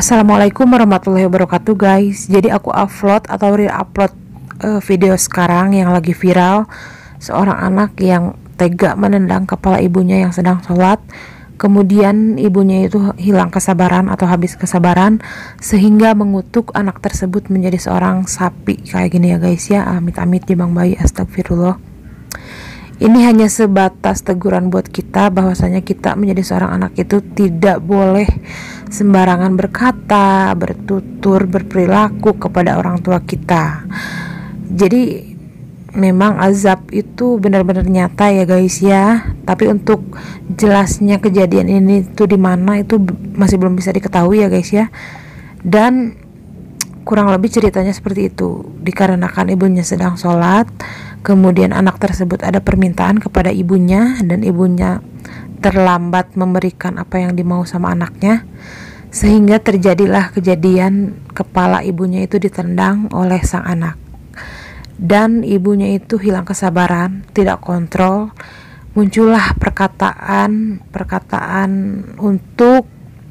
Assalamualaikum warahmatullahi wabarakatuh guys. Jadi aku upload atau re-upload video sekarang yang lagi viral. Seorang anak yang tega menendang kepala ibunya yang sedang sholat. Kemudian ibunya itu hilang kesabaran atau habis kesabaran sehingga mengutuk anak tersebut menjadi seorang sapi. Kayak gini ya guys ya. Amit-amit di Bang Bayi, astagfirullah. Ini hanya sebatas teguran buat kita bahwasanya kita menjadi seorang anak itu tidak boleh sembarangan berkata, bertutur, berperilaku kepada orang tua kita. Jadi memang azab itu benar-benar nyata ya guys ya. Tapi untuk jelasnya kejadian ini tuh di mana itu masih belum bisa diketahui ya guys ya. Dan kurang lebih ceritanya seperti itu. Dikarenakan ibunya sedang sholat, kemudian anak tersebut ada permintaan kepada ibunya dan ibunya terlambat memberikan apa yang dimau sama anaknya, sehingga terjadilah kejadian kepala ibunya itu ditendang oleh sang anak. Dan ibunya itu hilang kesabaran, tidak kontrol, muncullah perkataan untuk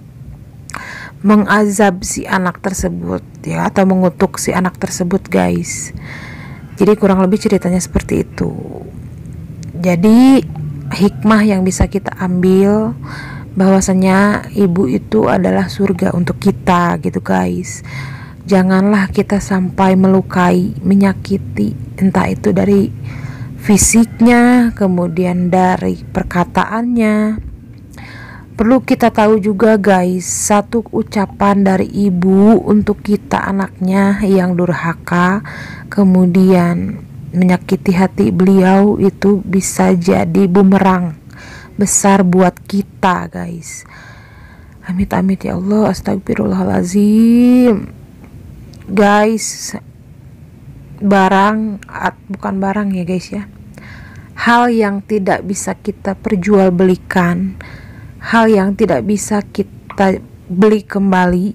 mengazab si anak tersebut ya, atau mengutuk si anak tersebut guys. Jadi kurang lebih ceritanya seperti itu. Jadi hikmah yang bisa kita ambil bahwasanya ibu itu adalah surga untuk kita gitu guys. Janganlah kita sampai melukai, menyakiti, entah itu dari fisiknya, kemudian dari perkataannya. Perlu kita tahu juga guys, satu ucapan dari ibu untuk kita anaknya yang durhaka kemudian menyakiti hati beliau, itu bisa jadi bumerang besar buat kita guys. Amit-amit ya Allah, astagfirullahalazim. Guys, bukan barang ya guys ya, hal yang tidak bisa kita perjualbelikan, hal yang tidak bisa kita beli kembali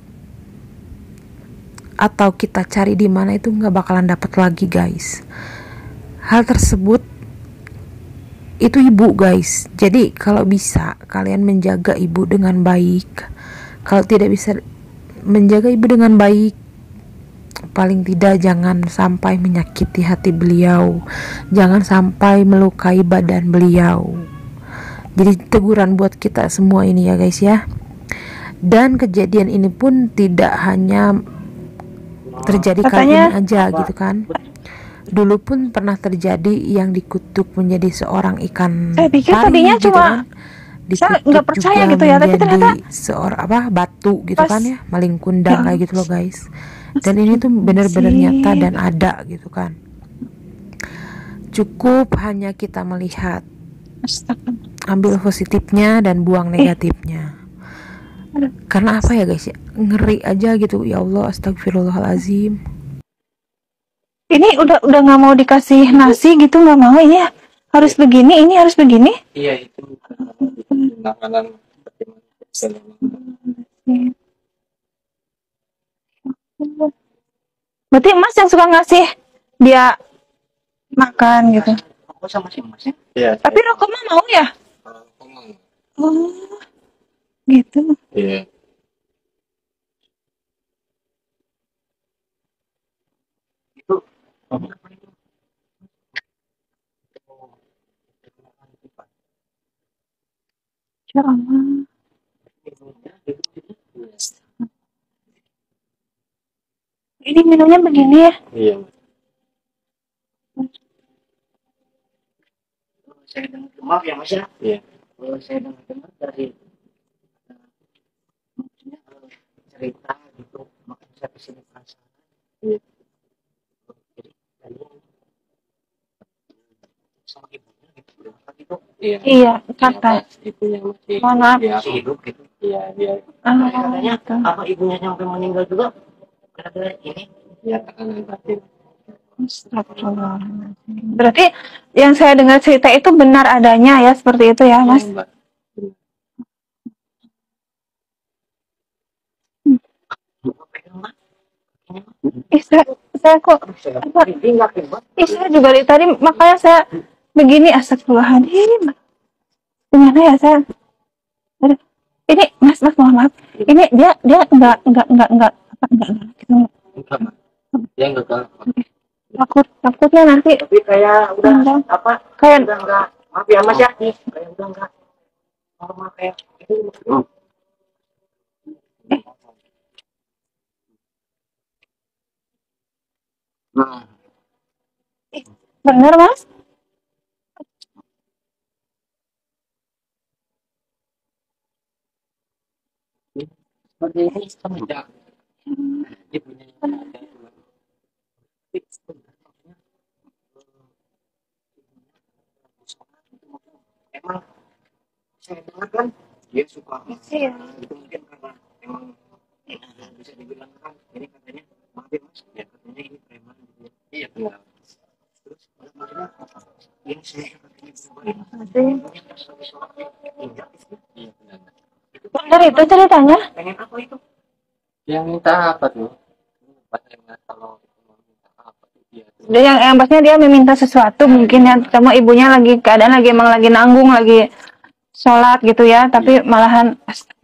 atau kita cari di mana itu nggak bakalan dapat lagi guys. Hal tersebut itu ibu guys. Jadi kalau bisa kalian menjaga ibu dengan baik. Kalau tidak bisa menjaga ibu dengan baik, paling tidak jangan sampai menyakiti hati beliau, jangan sampai melukai badan beliau. Jadi teguran buat kita semua ini ya guys ya. Dan kejadian ini pun tidak hanya terjadi kali ini aja gitu kan. Dulu pun pernah terjadi yang dikutuk menjadi seorang ikan pari tadinya gitu cuma kan. Dikutuk nggak percaya juga gitu ya, tapi ternyata seorang batu gitu kan ya, maling kundang kayak gitu loh guys. Dan ini tuh benar-benar nyata dan ada gitu kan. Cukup hanya kita melihat, ambil positifnya dan buang negatifnya. Karena apa ya guys ya, ngeri aja gitu ya Allah, astagfirullahalazim. Ini udah nggak mau dikasih nasi gitu, nggak mau, ini harus begini, ini harus begini. Iya, itu makanan Berarti Mas yang suka ngasih dia makan gitu. aku sama si Mas ya. Iya. Tapi rokok mah mau ya? Oh, gitu. Iya. Itu Ya Allah. Ini minumnya begini ya? iya. Maaf ya Mas ya. Iya. Saya dengar dari cerita gitu, makanya saya kesini penasaran. Iya. Jadi tadi sama ibunya gitu, gitu. Iya. Iya, kata Ibunya masih, maaf. masih hidup gitu. Iya, dia. Katanya Gitu. apa ibunya sampai meninggal juga gara-gara ini ya tekanan batin. Astagfirullahaladzim. Berarti yang saya dengar cerita itu benar adanya ya, seperti itu ya Mas? Iya, Mbak. Saya kok saya juga dari tadi, makanya saya begini, astagfirullahaladzim. Gimana ya saya? Aduh. Ini Mas Mas mohon maaf. Ini dia enggak gitu. Enggak, Mas. Dia enggak galak, Mas. Takutnya nanti Tapi kayak udah Enggak. apa? kayak Udah enggak. Maaf ya, Mas ya. Nih, kayak udah enggak normal kayak itu. Nah, bener Mas. seperti ini semenjak ibunya ada dua. Tapi sebenarnya, emang saya dengar kan dia suka Iya. itu mungkin karena emang bisa dibilang kan ini katanya maaf ya Mas ya katanya ini preman gitu ya. Iya benar. Terus maksudnya yang saya katanya Aduh. injak itu. Iya benar. Itu Bener itu ceritanya. pengen apa itu? Yang minta apa tuh? Pas ingat kalau itu mau minta apa tuh dia tuh. Dia yang pasnya dia meminta sesuatu mungkin ya sama ibunya lagi keadaan lagi emang lagi nanggung lagi sholat gitu ya tapi malahan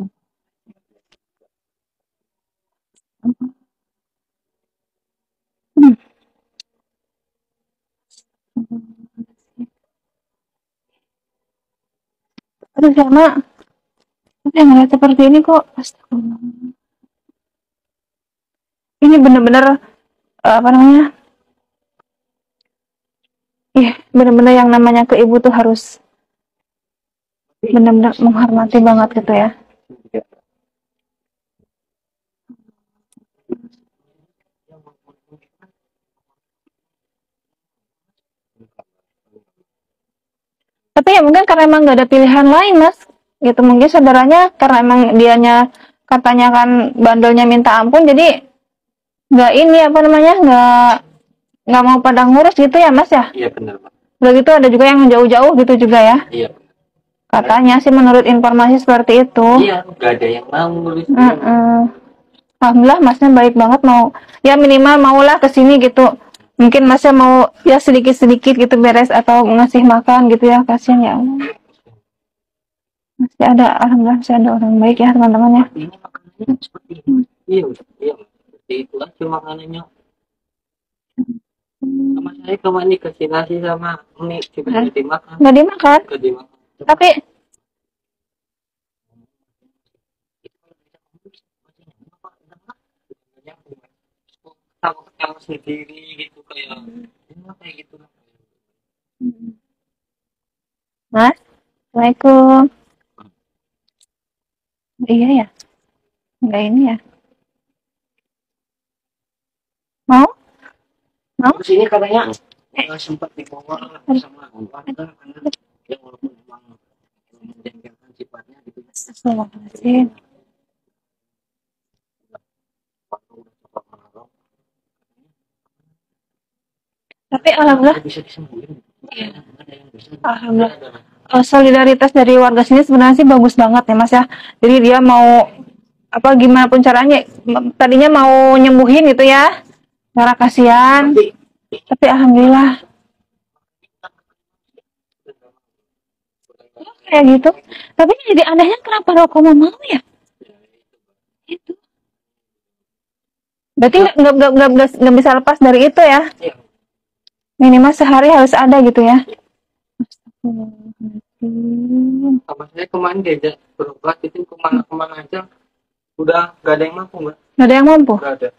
aduh sama saya ngeliat seperti ini kok astagfirullah. Ini bener-bener apa namanya bener-bener yang namanya ke ibu tuh harus bener-bener menghormati banget gitu ya. Tapi ya mungkin karena emang gak ada pilihan lain mas gitu mungkin saudaranya karena emang dianya katanya kan bandelnya minta ampun jadi nggak ini apa namanya nggak mau pada ngurus gitu ya mas ya. Iya benar Pak. Udah gitu ada juga yang jauh-jauh gitu juga ya Iya. katanya sih menurut informasi seperti itu. Iya nggak ada yang mau ngurus. Alhamdulillah masnya baik banget mau ya minimal maulah kesini gitu mungkin masnya mau ya sedikit-sedikit gitu beres atau ngasih makan gitu ya kasihan ya Allah. Masih ada alhamdulillah masih ada orang baik ya teman-teman ya. Ini makanannya seperti ini. Iya seperti itu aja makanannya. Sama saya kemarin dikasih nasi sama mie juga nggak dimakan. Nggak dimakan Nggak dimakan. tapi Tahu sendiri gitu kayak gitu. mas Assalamualaikum iya ya nggak ini ya mau Terus ini katanya sempat dibawa sama warga karena ya walaupun memang menjengkelkan sifatnya gitu. Astagfirullahaladzim. Tapi alhamdulillah Bisa disembuhin. alhamdulillah solidaritas dari warga sini sebenarnya sih bagus banget ya mas ya jadi dia mau apa gimana pun caranya tadinya mau nyembuhin gitu ya karena kasihan tapi alhamdulillah kayak gitu tapi jadi anehnya kenapa rokok mau ya itu berarti nggak bisa lepas dari itu ya minimal sehari harus ada gitu ya. Sama saya kemarin diajak berobat itu kemana aja udah gak ada yang mampu mbak. Nggak ada yang mampu. Gak ada.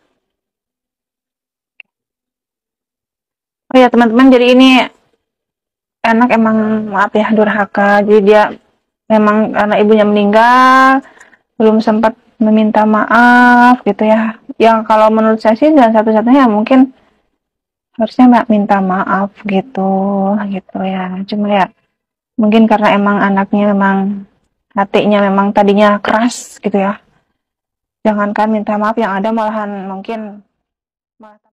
Oh ya teman-teman jadi ini anak emang maaf ya durhaka jadi dia memang karena ibunya meninggal belum sempat meminta maaf gitu ya yang kalau menurut saya sih dan satu-satunya mungkin harusnya minta maaf gitu ya cuma ya mungkin karena emang anaknya memang hatinya memang tadinya keras gitu ya jangankan minta maaf yang ada malahan mungkin malah